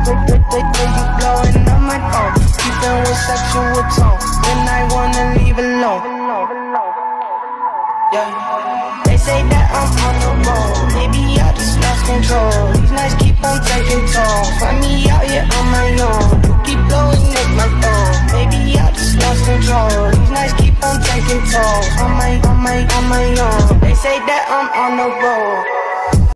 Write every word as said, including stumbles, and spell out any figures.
way you blowing up my phone, keeping with sexual tone, when I wanna leave alone. Yeah. They say that I'm on the road, maybe I just lost control. These nights keep on taking toll, find me out here on my own. You keep blowing up my phone, maybe I just lost control. These nights keep on taking toll, on my, on my, on my own. They say that I'm on the road.